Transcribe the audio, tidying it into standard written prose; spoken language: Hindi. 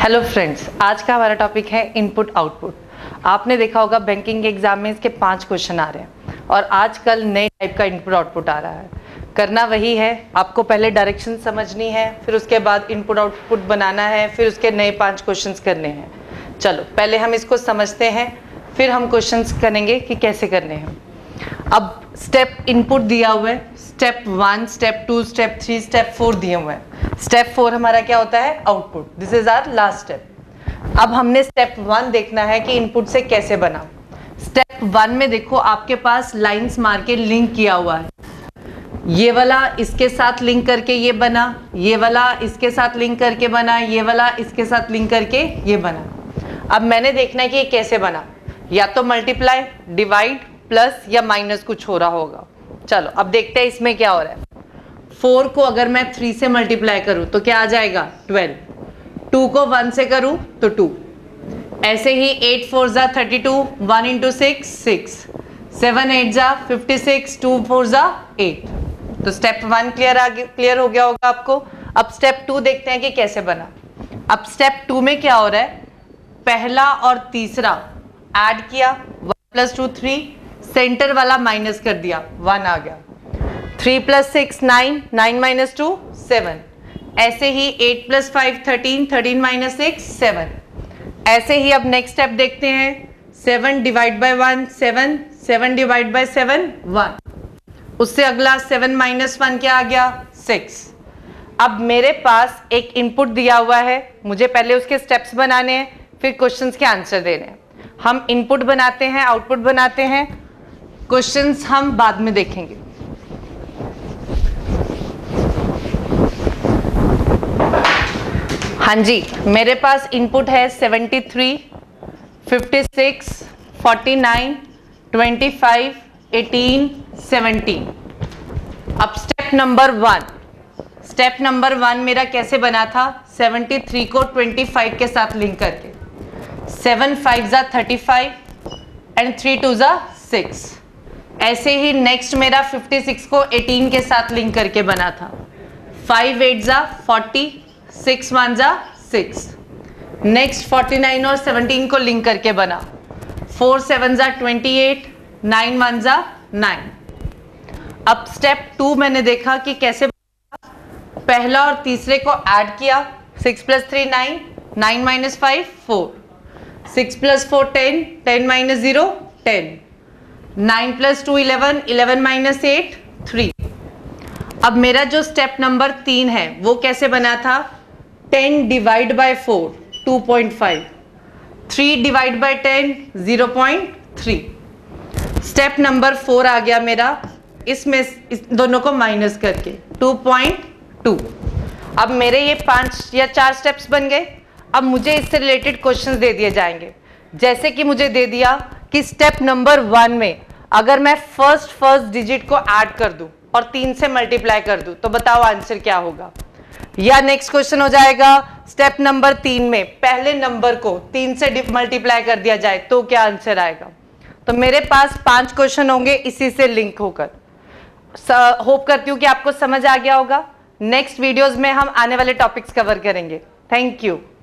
हेलो फ्रेंड्स, आज का हमारा टॉपिक है इनपुट आउटपुट। आपने देखा होगा बैंकिंग एग्जाम में इसके 5 क्वेश्चन आ रहे हैं और आजकल नए टाइप का इनपुट आउटपुट आ रहा है। करना वही है, आपको पहले डायरेक्शन समझनी है, फिर उसके बाद इनपुट आउटपुट बनाना है, फिर उसके नए 5 क्वेश्चंस करने हैं। चलो पहले हम इसको समझते हैं, फिर हम क्वेश्चंस करेंगे कि कैसे करने हैं। अब स्टेप इनपुट दिया हुआ है, स्टेप 1, स्टेप 2, स्टेप 3, स्टेप 4 दिए हुए हैं। स्टेप 4 हमारा क्या होता है? Output. This is our last step. अब हमने स्टेप 1 देखना है कि इनपुट से कैसे बना। स्टेप 1 में देखो आपके पास लाइंस मार के लिंक किया हुआ है। ये वाला इसके साथ लिंक करके ये बना, ये वाला इसके साथ लिंक करके बना, ये वाला इसके साथ लिंक करके ये बना। अब मैंने देखना है कि ये कैसे बना, या तो मल्टीप्लाई, डिवाइड, प्लस या माइनस कुछ हो रहा होगा। चलो अब देखते हैं इसमें क्या हो रहा है। 4 को अगर मैं 3 से मल्टीप्लाई करूं तो क्या आ जाएगा? 12। 2 को 1 से करूं तो 2। ऐसे ही 8 4 जा 32, 1 into 6 6, 7 8 जा 56, 2 4 जा 8। तो स्टेप 1 क्लियर हो गया होगा आपको। अब स्टेप 2 देखते हैं कि कैसे बना। अब स्टेप 2 में क्या हो रहा है? पहला और तीसरा ऐड किया, 1 + 2 3, सेंटर वाला माइनस कर दिया, 1 आ गया। 3 + 6 9, 9 - 2 7। ऐसे ही 8 + 5 13, 13 - 6 7। ऐसे ही अब नेक्स्ट स्टेप देखते हैं। 7 डिवाइड बाय 1 7, 7 डिवाइड बाय 7 1। उससे अगला 7 - 1 क्या आ गया? 6। अब मेरे पास एक इनपुट दिया हुआ है, मुझे पहले उसके स्टेप्स बनाने हैं, फिर क्वेश्चंस के आंसर देने हैं। हम इनपुट बनाते हैं, आउटपुट बनाते हैं, क्वेश्चंस हम बाद में देखेंगे। हाँ जी, मेरे पास इनपुट है 73, 56, 49, 25, 18, 17। अब स्टेप नंबर 1 मेरा कैसे बना था? 73 को 25 के साथ लिंक करके, 7 5 जा 35 एंड 3 2 जा 6। ऐसे ही नेक्स्ट मेरा 56 को 18 के साथ लिंक करके बना था। 5 8 जा 40, 6 1 जा 6। नेक्स्ट 49 और 17 को लिंक करके बना। 4 7 जा 28, 9 1 जा 9। अब स्टेप 2 मैंने देखा कि कैसे बना। पहला और तीसरे को ऐड किया, 6 + 3 9, 9 - 5 4, 6 + 4 10, 10 - 0 10, 9 + 2 11, 11 - 8 3। अब मेरा जो स्टेप नंबर 3 है वो कैसे बना था? 10 divide by 4 2.5, 3 divide by 10 0.3। Step number 4 आ गया मेरा, इसमें इस दोनों को माइनस करके 2.2। अब मेरे ये 5 या 4 स्टेप्स बन गए। अब मुझे इससे रिलेटेड क्वेश्चंस दे दिए जाएंगे। जैसे कि मुझे दे दिया कि स्टेप नंबर 1 में अगर मैं फर्स्ट डिजिट को ऐड कर दूं और 3 से मल्टीप्लाई कर दूं तो बताओ आंसर क्या होगा। या नेक्स्ट क्वेश्चन हो जाएगा स्टेप नंबर 3 में पहले नंबर को 3 से मल्टीप्लाई कर दिया जाए तो क्या आंसर आएगा। तो मेरे पास 5 क्वेश्चन होंगे इसी से लिंक होकर। होप करती हूँ कि आपको समझ आ गया होगा। नेक्स्ट वीडियोस में हम आने वाले टॉपिक्स कवर करेंगे। Thank you.